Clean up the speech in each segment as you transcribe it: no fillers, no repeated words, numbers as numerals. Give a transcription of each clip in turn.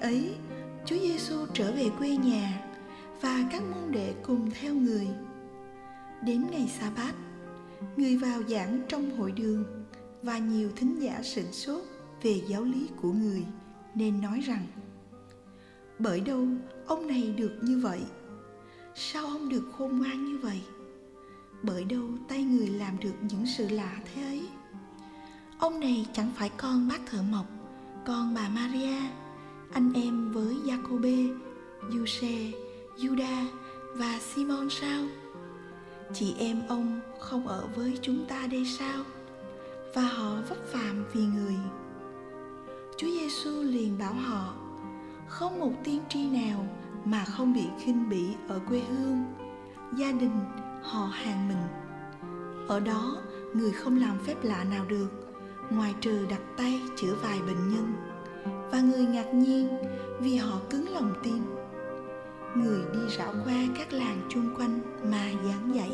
ấy, Chúa Giêsu trở về quê nhà và các môn đệ cùng theo người. Đến ngày Sa-bát, người vào giảng trong hội đường và nhiều thính giả sửng sốt về giáo lý của người, nên nói rằng: bởi đâu ông này được như vậy? Sao ông được khôn ngoan như vậy? Bởi đâu tay người làm được những sự lạ thế ấy? Ông này chẳng phải con bác thợ mộc, con bà Maria, anh em với Giacôbê, Giuse, Giuđa và Simon sao? Chị em ông không ở với chúng ta đây sao? Và họ vấp phạm vì người. Chúa Giêsu liền bảo họ: không một tiên tri nào mà không bị khinh bỉ ở quê hương, gia đình, họ hàng mình. Ở đó người không làm phép lạ nào được, ngoài trừ đặt tay chữa vài bệnh nhân. Và người ngạc nhiên vì họ cứng lòng tin. Người đi rảo qua các làng chung quanh mà giảng dạy.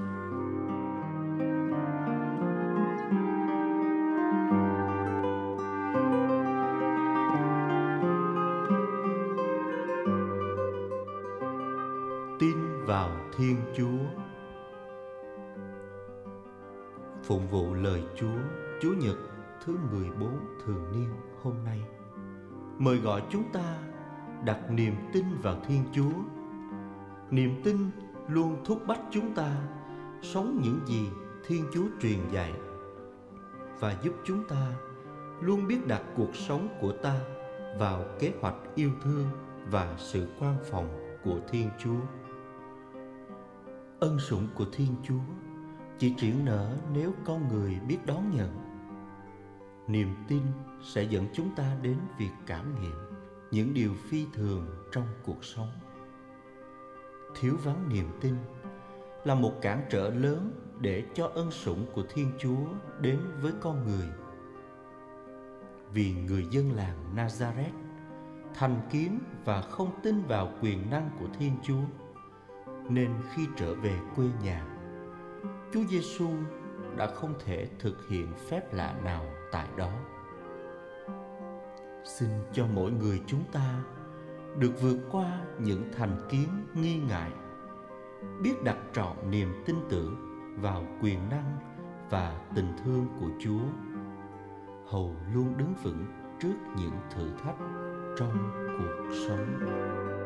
Tin vào Thiên Chúa. Phụng vụ lời Chúa Chủ nhật thứ 14 thường niên hôm nay mời gọi chúng ta đặt niềm tin vào Thiên Chúa. Niềm tin luôn thúc bách chúng ta sống những gì Thiên Chúa truyền dạy và giúp chúng ta luôn biết đặt cuộc sống của ta vào kế hoạch yêu thương và sự quan phòng của Thiên Chúa. Ân sủng của Thiên Chúa chỉ triển nở nếu con người biết đón nhận. Niềm tin sẽ dẫn chúng ta đến việc cảm nghiệm những điều phi thường trong cuộc sống. Thiếu vắng niềm tin là một cản trở lớn để cho ân sủng của Thiên Chúa đến với con người. Vì người dân làng Nazareth thành kiến và không tin vào quyền năng của Thiên Chúa, nên khi trở về quê nhà, Chúa Giêsu đã không thể thực hiện phép lạ nào tại đó. Xin cho mỗi người chúng ta được vượt qua những thành kiến nghi ngại, biết đặt trọn niềm tin tưởng vào quyền năng và tình thương của Chúa, hầu luôn đứng vững trước những thử thách trong cuộc sống.